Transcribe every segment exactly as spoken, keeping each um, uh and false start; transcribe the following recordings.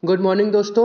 Good morning दोस्तों।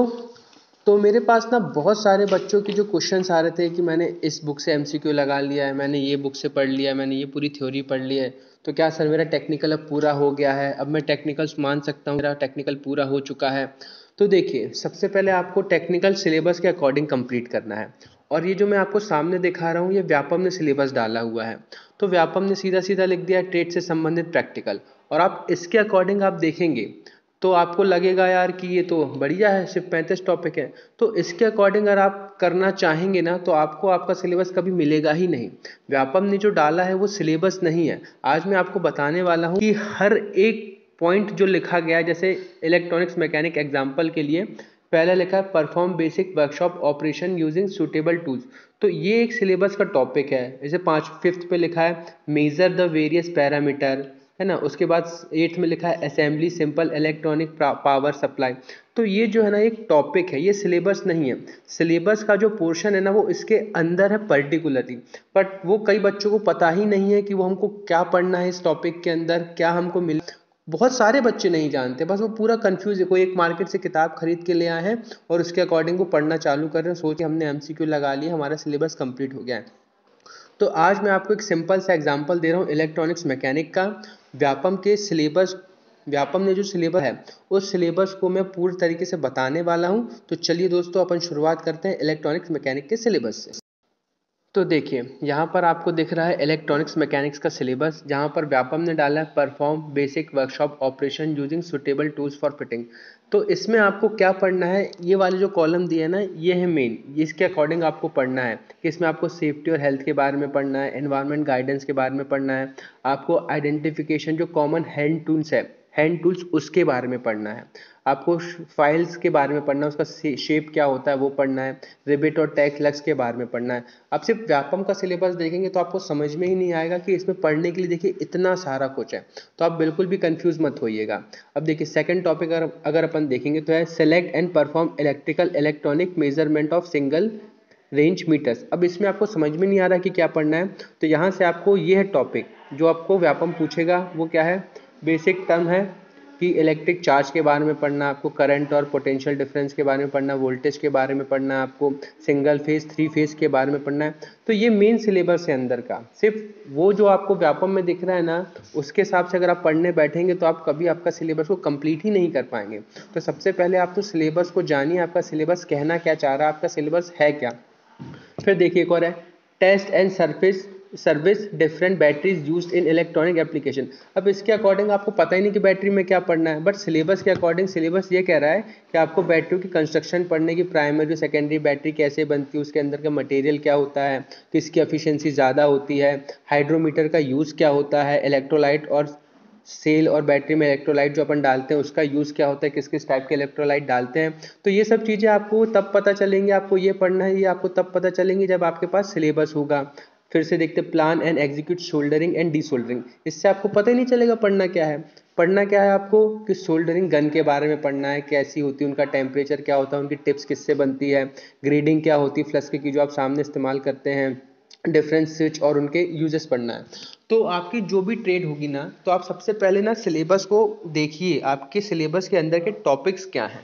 तो मेरे पास ना बहुत सारे बच्चों की जो क्वेश्चंस आ रहे थे कि मैंने इस बुक से एमसीक्यू लगा लिया है, मैंने ये बुक से पढ़ लिया है, मैंने ये पूरी थ्योरी पढ़ ली है, तो क्या सर मेरा टेक्निकल अब पूरा हो गया है, अब मैं टेक्निकल्स मान सकता हूँ, मेरा टेक्निकल पूरा हो चुका है। तो देखिए, सबसे पहले आपको टेक्निकल सिलेबस के अकॉर्डिंग कंप्लीट करना है। और ये जो मैं आपको सामने दिखा रहा हूँ, ये व्यापम ने सिलेबस डाला हुआ है। तो व्यापम ने सीधा सीधा लिख दिया ट्रेड से संबंधित प्रैक्टिकल, और आप इसके अकॉर्डिंग आप देखेंगे तो आपको लगेगा यार कि ये तो बढ़िया है, सिर्फ पैंतीस टॉपिक है। तो इसके अकॉर्डिंग अगर आप करना चाहेंगे ना, तो आपको आपका सिलेबस कभी मिलेगा ही नहीं। व्यापम ने जो डाला है वो सिलेबस नहीं है। आज मैं आपको बताने वाला हूँ कि हर एक पॉइंट जो लिखा गया है, जैसे इलेक्ट्रॉनिक्स मैकेनिक एग्जाम्पल के लिए पहले लिखा है perform basic workshop operation using suitable tools. तो ये एक सिलेबस का टॉपिक है। जैसे पाँच फिफ्थ पे लिखा है मेजर द वेरियस पैरामीटर, है ना। उसके बाद एट्थ में लिखा है assembly simple electronic power supply. तो ये जो है ना एक टॉपिक है, ये सिलेबस नहीं है। सिलेबस का जो पोर्शन है ना वो इसके अंदर है पर्टिकुलरली, बट वो कई बच्चों को पता ही नहीं है कि वो हमको क्या पढ़ना है, इस टॉपिक के अंदर क्या हमको मिल। बहुत सारे बच्चे नहीं जानते, बस वो पूरा कंफ्यूज है। कोई एक मार्केट से किताब खरीद के ले आए हैं और उसके अकॉर्डिंग वो पढ़ना चालू कर रहे हैं, सोच के हमने एमसीक्यू लगा लिया, हमारा सिलेबस कंप्लीट हो गया है। तो आज मैं आपको एक सिंपल सा एग्जांपल दे रहा हूँ इलेक्ट्रॉनिक्स मैकेनिक का। व्यापम के सिलेबस व्यापम ने जो सिलेबस है उस सिलेबस को मैं पूरी तरीके से बताने वाला हूँ। तो चलिए दोस्तों, अपन शुरुआत करते हैं इलेक्ट्रॉनिक्स मैकेनिक के सिलेबस से। तो देखिए, यहाँ पर आपको दिख रहा है इलेक्ट्रॉनिक्स मैकेनिक्स का सिलेबस, जहाँ पर व्यापम ने डाला है perform basic workshop operation using suitable tools for fitting. तो इसमें आपको क्या पढ़ना है, ये वाले जो कॉलम दिए है ना, ये है मेन, इसके अकॉर्डिंग आपको पढ़ना है कि इसमें आपको सेफ्टी और हेल्थ के बारे में पढ़ना है, एनवायरनमेंट गाइडेंस के बारे में पढ़ना है, आपको आइडेंटिफिकेशन जो कॉमन हैंड टूल्स है हैंड टूल्स उसके बारे में पढ़ना है, आपको फाइल्स के बारे में पढ़ना है, उसका शेप क्या होता है वो पढ़ना है, रिबिट और टैग लग्स के बारे में पढ़ना है। आप सिर्फ व्यापम का सिलेबस देखेंगे तो आपको समझ में ही नहीं आएगा कि इसमें पढ़ने के लिए देखिए इतना सारा कुछ है। तो आप बिल्कुल भी कंफ्यूज मत होइएगा। अब देखिए, सेकंड टॉपिक अगर अगर अपन देखेंगे तो है select and perform electrical electronic measurement of single range meters. अब इसमें आपको समझ में नहीं आ रहा कि क्या पढ़ना है, तो यहाँ से आपको ये है टॉपिक जो आपको व्यापम पूछेगा, वो क्या है, बेसिक टर्म है कि इलेक्ट्रिक चार्ज के बारे में पढ़ना, आपको करंट और पोटेंशियल डिफरेंस के बारे में पढ़ना, वोल्टेज के बारे में पढ़ना, आपको सिंगल फेज थ्री फेज के बारे में पढ़ना है। तो ये मेन सिलेबस है अंदर का। सिर्फ वो जो आपको व्यापम में दिख रहा है ना, उसके हिसाब से अगर आप पढ़ने बैठेंगे तो आप कभी आपका सिलेबस को कंप्लीट ही नहीं कर पाएंगे। तो सबसे पहले आप तो सिलेबस को जानिए, आपका सिलेबस कहना क्या चाह रहा है, आपका सिलेबस है क्या। फिर देखिए एक और है test and service service different batteries used in electronic application. अब इसके अकॉर्डिंग आपको पता ही नहीं कि बैटरी में क्या पढ़ना है, बट सिलेबस के अकॉर्डिंग सिलेबस ये कह रहा है कि आपको बैटरी की कंस्ट्रक्शन पढ़ने की, प्राइमरी सेकेंडरी बैटरी कैसे बनती है, उसके अंदर का मटेरियल क्या होता है, किसकी एफिशिएंसी ज़्यादा होती है, हाइड्रोमीटर का यूज़ क्या होता है, इलेक्ट्रोलाइट और सेल और बैटरी में इलेक्ट्रोलाइट जो अपन डालते हैं उसका यूज़ क्या होता है, किस किस टाइप के इलेक्ट्रोलाइट डालते हैं। तो ये सब चीज़ें आपको तब पता चलेंगी, आपको ये पढ़ना है, ये आपको तब पता चलेंगी जब आपके पास सिलेबस होगा। फिर से देखते plan and execute soldering and desoldering. इससे आपको पता ही नहीं चलेगा पढ़ना क्या है। पढ़ना क्या है आपको कि सोल्डरिंग गन के बारे में पढ़ना है, कैसी होती है, उनका टेम्परेचर क्या होता है, उनकी टिप्स किससे बनती है, ग्रेडिंग क्या होती है फ्लस्क की जो आप सामने इस्तेमाल करते हैं, डिफरेंस स्विच और उनके यूजेस पढ़ना है। तो आपकी जो भी ट्रेड होगी ना, तो आप सबसे पहले ना सिलेबस को देखिए, आपके सिलेबस के अंदर के टॉपिक्स क्या हैं।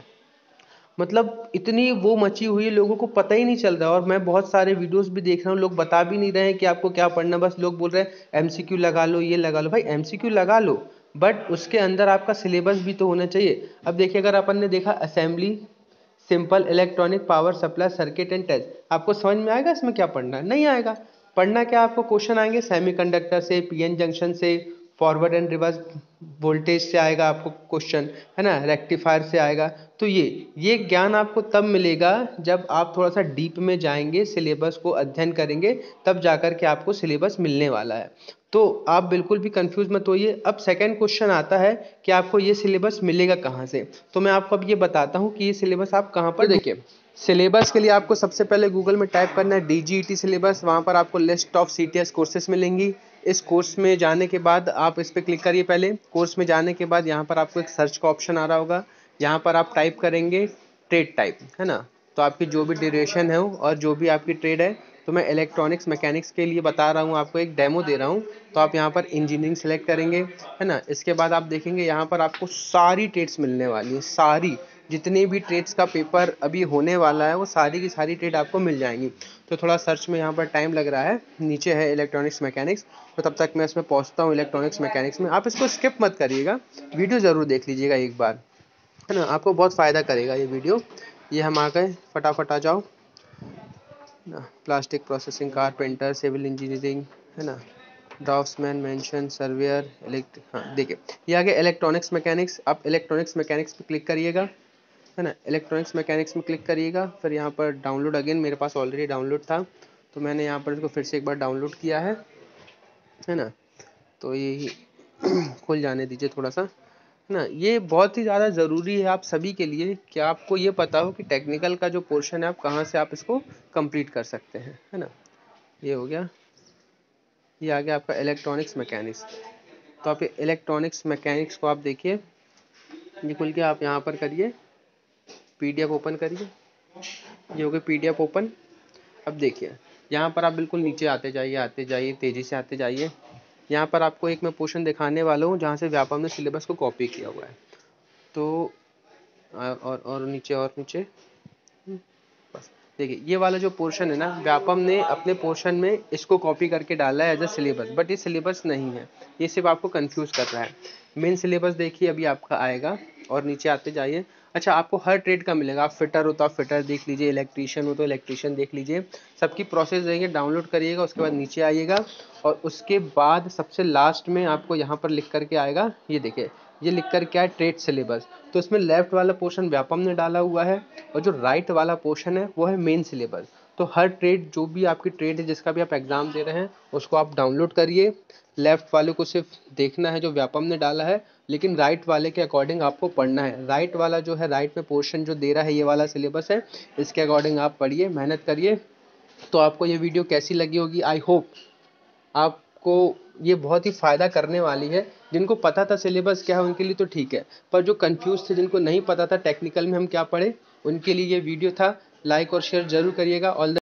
मतलब इतनी वो मची हुई है, लोगों को पता ही नहीं चल रहा। और मैं बहुत सारे वीडियोस भी देख रहा हूँ, लोग बता भी नहीं रहे हैं कि आपको क्या पढ़ना, बस लोग बोल रहे हैं एमसीक्यू लगा लो, ये लगा लो। भाई एमसीक्यू लगा लो, बट उसके अंदर आपका सिलेबस भी तो होना चाहिए। अब देखिए, अगर अपन ने देखा assembly simple electronic power supply circuit and test, आपको समझ में आएगा इसमें क्या पढ़ना है? नहीं आएगा। पढ़ना क्या, आपको क्वेश्चन आएंगे सेमीकंडक्टर से, पीएन जंक्शन से, फॉरवर्ड एंड रिवर्स वोल्टेज से आएगा आपको क्वेश्चन, है ना, रेक्टिफायर से आएगा। तो ये ये ज्ञान आपको तब मिलेगा जब आप थोड़ा सा डीप में जाएंगे, सिलेबस को अध्ययन करेंगे, तब जाकर के आपको सिलेबस मिलने वाला है। तो आप बिल्कुल भी कंफ्यूज मत होइए। अब सेकंड क्वेश्चन आता है कि आपको ये सिलेबस मिलेगा कहाँ से। तो मैं आपको अब ये बताता हूँ कि ये सिलेबस आप कहाँ पर देखिए। सिलेबस के लिए आपको सबसे पहले गूगल में टाइप करना है डीजीईटी सिलेबस, वहाँ पर आपको लिस्ट ऑफ सीटीएस कोर्सेज मिलेंगी। इस कोर्स में जाने के बाद आप इस पर क्लिक करिए। पहले कोर्स में जाने के बाद यहाँ पर आपको एक सर्च का ऑप्शन आ रहा होगा, यहाँ पर आप टाइप करेंगे ट्रेड टाइप, है ना। तो आपकी जो भी ड्यूरेशन है और जो भी आपकी ट्रेड है, तो मैं इलेक्ट्रॉनिक्स मैकेनिक्स के लिए बता रहा हूँ, आपको एक डेमो दे रहा हूँ। तो आप यहाँ पर इंजीनियरिंग सेलेक्ट करेंगे, है ना। इसके बाद आप देखेंगे यहाँ पर आपको सारी ट्रेड्स मिलने वाली हैं, सारी जितने भी ट्रेड्स का पेपर अभी होने वाला है वो सारी की सारी ट्रेड आपको मिल जाएंगी। तो थोड़ा सर्च में यहाँ पर टाइम लग रहा है, नीचे है इलेक्ट्रॉनिक्स मैकेनिक्स, तो तब तक मैं इसमें पहुँचता हूँ इलेक्ट्रॉनिक्स मैकेनिक्स में। आप इसको स्किप मत करिएगा, वीडियो ज़रूर देख लीजिएगा एक बार, है ना, आपको बहुत फ़ायदा करेगा ये वीडियो। ये हम आ गए, फटाफट आ जाओ ना। Plastic processing, carpenter, civil engineering, है ना, ड्राफ्ट्समैन, मेंशन, सर्वेयर, इलेक्ट्रिक, हाँ देखिए ये आ गया इलेक्ट्रॉनिक्स मैकेनिक्स। आप इलेक्ट्रॉनिक्स मैकेनिक्स पे क्लिक करिएगा, है ना, इलेक्ट्रॉनिक्स मैकेनिक्स में क्लिक करिएगा। फिर यहाँ पर डाउनलोड अगेन, मेरे पास ऑलरेडी डाउनलोड था तो मैंने यहाँ पर इसको फिर से एक बार डाउनलोड किया है है ना। तो ये खुल जाने दीजिए थोड़ा सा, है ना। ये बहुत ही ज़्यादा ज़रूरी है आप सभी के लिए कि आपको ये पता हो कि टेक्निकल का जो पोर्शन है आप कहाँ से आप इसको कंप्लीट कर सकते हैं, है ना। ये हो गया, ये आ गया आपका इलेक्ट्रॉनिक्स मैकेनिक्स। तो आप ये इलेक्ट्रॉनिक्स मैकेनिक्स को आप देखिए, ये खुल के आप यहाँ पर करिए, पीडीएफ ओपन करिए, ये हो गया पीडीएफ ओपन। अब देखिए यहाँ पर आप बिल्कुल नीचे आते जाइए, आते जाइए, तेज़ी से आते जाइए। यहाँ पर आपको एक मैं पोर्शन दिखाने वाला हूँ जहाँ से व्यापम ने सिलेबस को कॉपी किया हुआ है। तो और और नीचे और नीचे, बस देखिए ये वाला जो पोर्शन है ना, व्यापम ने अपने पोर्शन में इसको कॉपी करके डाला है एज अ सिलेबस, बट ये सिलेबस नहीं है, ये सिर्फ आपको कंफ्यूज कर रहा है। मेन सिलेबस देखिए अभी आपका आएगा, और नीचे आते जाइए। अच्छा, आपको हर ट्रेड का मिलेगा, आप फिटर हो तो आप फिटर देख लीजिए, इलेक्ट्रीशियन हो तो इलेक्ट्रीशियन देख लीजिए, सबकी प्रोसेस देंगे, डाउनलोड करिएगा, उसके बाद नीचे आइएगा, और उसके बाद सबसे लास्ट में आपको यहाँ पर लिख करके आएगा, ये देखिए ये लिख कर क्या है, ट्रेड सिलेबस। तो इसमें लेफ्ट वाला पोर्शन व्यापम ने डाला हुआ है, और जो राइट वाला पोर्शन है वो है मेन सिलेबस। तो हर ट्रेड, जो भी आपकी ट्रेड है जिसका भी आप एग्जाम दे रहे हैं, उसको आप डाउनलोड करिए। लेफ्ट वाले को सिर्फ देखना है जो व्यापम ने डाला है, लेकिन राइट वाले के अकॉर्डिंग आपको पढ़ना है। राइट वाला जो है, राइट में पोर्शन जो दे रहा है, ये वाला सिलेबस है, इसके अकॉर्डिंग आप पढ़िए, मेहनत करिए। तो आपको ये वीडियो कैसी लगी होगी, आई होप आपको ये बहुत ही फ़ायदा करने वाली है। जिनको पता था सिलेबस क्या है उनके लिए तो ठीक है, पर जो कंफ्यूज थे, जिनको नहीं पता था टेक्निकल में हम क्या पढ़े, उनके लिए ये वीडियो था। लाइक और शेयर जरूर करिएगा। All the